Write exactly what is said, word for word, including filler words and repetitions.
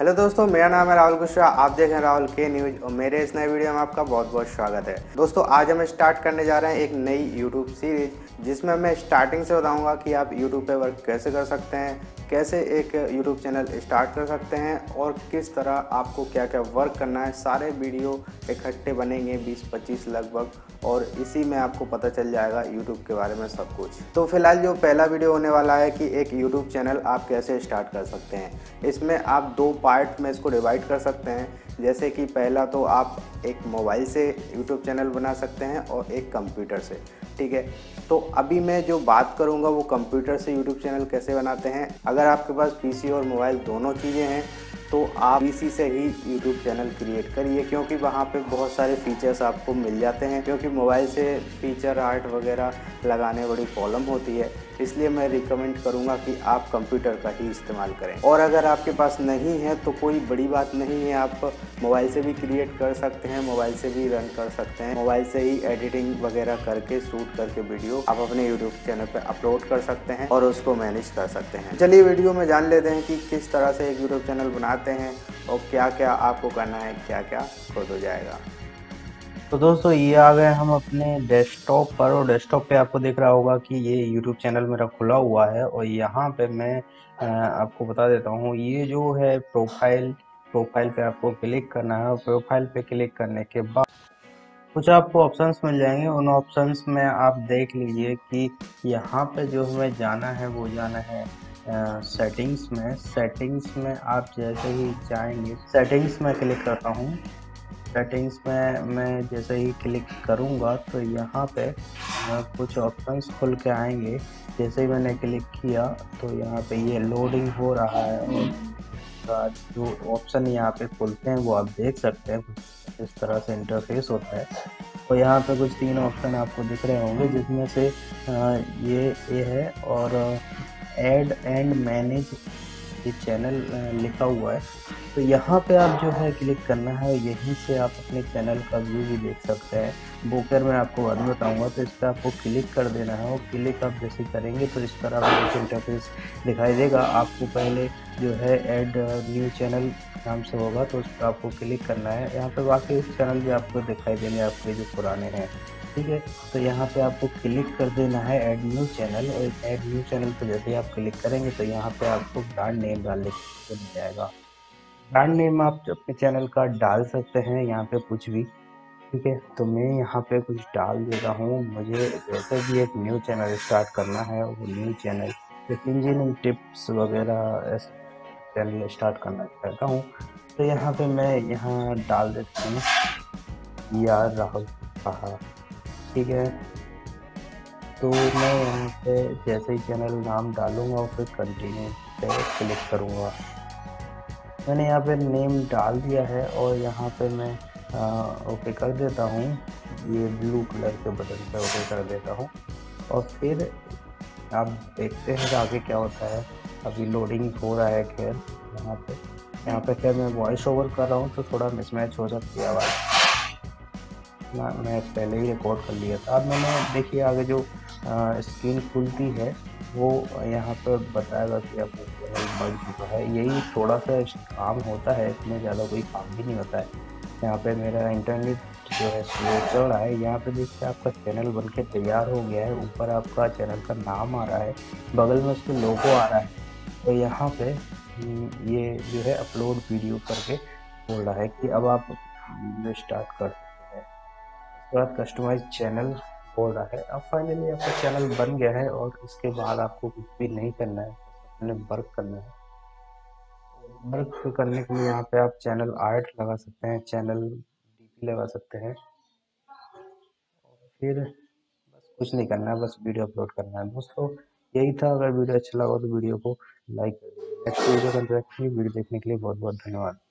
Hello दोस्तों, मेरा नाम है राहुल कुशवाहा। आप देख रहे हैं राहुल के न्यूज़ और मेरे इस नए वीडियो में आपका बहुत बहुत स्वागत है। दोस्तों, आज हम स्टार्ट करने जा रहे हैं एक नई यूट्यूब सीरीज, जिसमें मैं स्टार्टिंग से बताऊंगा कि आप यूट्यूब पे वर्क कैसे कर सकते हैं, कैसे एक यूट्यूब चैनल स्टार्ट कर सकते हैं और किस तरह आपको क्या क्या वर्क करना है। सारे वीडियो इकट्ठे बनेंगे बीस पच्चीस लगभग, और इसी में आपको पता चल जाएगा यूट्यूब के बारे में सब कुछ। तो फिलहाल जो पहला वीडियो होने वाला है कि एक यूट्यूब चैनल आप कैसे स्टार्ट कर सकते हैं। इसमें आप दो पार्ट में इसको डिवाइड कर सकते हैं। जैसे कि पहला तो आप एक मोबाइल से यूट्यूब चैनल बना सकते हैं और एक कंप्यूटर से, ठीक है। तो अभी मैं जो बात करूंगा वो कंप्यूटर से यूट्यूब चैनल कैसे बनाते हैं। अगर आपके पास पीसी और मोबाइल दोनों चीज़ें हैं तो आप पीसी से ही यूट्यूब चैनल क्रिएट करिए, क्योंकि वहाँ पे बहुत सारे फीचर्स आपको मिल जाते हैं। क्योंकि मोबाइल से फीचर आर्ट वगैरह लगाने बड़ी प्रॉब्लम होती है, इसलिए मैं रिकमेंड करूँगा कि आप कंप्यूटर का ही इस्तेमाल करें। और अगर आपके पास नहीं है तो कोई बड़ी बात नहीं है, आप मोबाइल से भी क्रिएट कर सकते हैं, मोबाइल से भी रन कर सकते हैं। मोबाइल से ही एडिटिंग वगैरह करके शूट करके वीडियो आप अपने यूट्यूब चैनल पर अपलोड कर सकते हैं और उसको मैनेज कर सकते हैं। चलिए वीडियो में जान लेते हैं कि किस तरह से एक यूट्यूब चैनल बनाते हैं और क्या क्या आपको करना है, क्या क्या खुद हो जाएगा। तो दोस्तों ये आ गए हम अपने डेस्कटॉप पर, और डेस्कटॉप पे आपको दिख रहा होगा कि ये यूट्यूब चैनल मेरा खुला हुआ है। और यहाँ पे मैं अ, आपको बता देता हूँ, ये जो है प्रोफाइल प्रोफाइल पे आपको क्लिक करना है। और प्रोफाइल पे क्लिक करने के बाद कुछ आपको ऑप्शंस मिल जाएंगे। उन ऑप्शंस में आप देख लीजिए कि यहाँ पे जो हमें जाना है वो जाना है सेटिंग्स में। सेटिंग्स में आप जैसे ही जाएंगे, सेटिंग्स में क्लिक करता हूँ। सेटिंग्स में मैं जैसे ही क्लिक करूँगा तो यहाँ पे अ, कुछ ऑप्शंस खुल के आएंगे। जैसे ही मैंने क्लिक किया तो यहाँ पे ये लोडिंग हो रहा है, और का जो ऑप्शन यहाँ पे खुलते हैं वो आप देख सकते हैं कुछ इस तरह से इंटरफेस होता है। तो यहाँ पे कुछ तीन ऑप्शन आपको दिख रहे होंगे, जिसमें से अ, ये ये है, और ऐड एंड मैनेज ये चैनल लिखा हुआ है। तो यहाँ पे आप जो है क्लिक करना है, यहीं से आप अपने चैनल का व्यू भी देख सकते हैं। बुकर में आपको बाद में बताऊंगा। तो इस पर आपको क्लिक कर देना है, और क्लिक आप जैसे करेंगे तो इस तरह का कुछ इंटरफेस दिखाई देगा। आपको पहले जो है ऐड न्यू चैनल नाम से होगा, तो उस पर आपको क्लिक करना है। यहाँ पे बाकी चैनल भी आपको दिखाई देंगे, आपके जो पुराने हैं, ठीक है। तो यहाँ पे आपको क्लिक कर देना है ऐड न्यू चैनल, और ऐड न्यू चैनल पे जैसे ही आप क्लिक करेंगे तो यहाँ पे आपको ब्रांड नेम डालने को मिल जाएगा। ब्रांड नेम आप अपने चैनल का डाल सकते हैं यहाँ पे कुछ भी, ठीक है। तो मैं यहाँ पे कुछ डाल देता हूँ। मुझे जैसे भी एक न्यू चैनल स्टार्ट करना है, वो न्यू चैनल इंजीनियरिंग टिप्स वगैरह ऐसे चैनल स्टार्ट करना चाहता हूँ। तो यहाँ पे मैं यहाँ डाल देता हूँ यार राहुल कहा, ठीक है। तो मैं यहाँ पे जैसे ही चैनल नाम डालूंगा और फिर कंटिन्यू पे क्लिक करूँगा। मैंने यहाँ पे नेम डाल दिया है, और यहाँ पे मैं ओके कर देता हूँ। ये ब्लू कलर के बटन पे ओके कर देता हूँ। और फिर आप देखते हैं कि आगे क्या होता है। अभी लोडिंग हो रहा है। खैर यहाँ पे यहाँ पे खैर मैं वॉइस ओवर कर रहा हूँ, तो थोड़ा मिसमैच हो सकती है आवाज़ ना। मैं पहले ही रिकॉर्ड कर लिया था। अब मैंने देखिए आगे जो स्क्रीन खुलती है वो यहाँ पर बताएगा कि आपको चैनल बन चुका है। यही थोड़ा सा काम होता है, इसमें ज़्यादा कोई काम भी नहीं होता है। यहाँ पे मेरा इंटरनेट जो है स्लो चल रहा है। यहाँ पे देखिए आपका चैनल बन के तैयार हो गया है। ऊपर आपका चैनल का नाम आ रहा है, बगल में उसके लोगो आ रहा है। तो यहाँ पे हम्म, ये जो है अपलोड वीडियो करके बोल रहा है कि अब आप वीडियो स्टार्ट कर सकते हैं। उसके बाद कस्टमाइज चैनल बोल रहा है। अब फाइनली आपका चैनल बन गया है, और इसके बाद आपको कुछ भी नहीं करना है, अपने वर्क करना है। वर्क करने के लिए यहाँ पे आप चैनल आर्ट लगा सकते हैं, चैनल डीपी लगा सकते हैं। फिर बस कुछ नहीं करना है, बस वीडियो अपलोड करना है दोस्तों। यही था। अगर वीडियो अच्छा लगा तो वीडियो को लाइक कर दीजिए। नेक्स्ट वीडियो का वीडियो देखने के लिए बहुत बहुत धन्यवाद।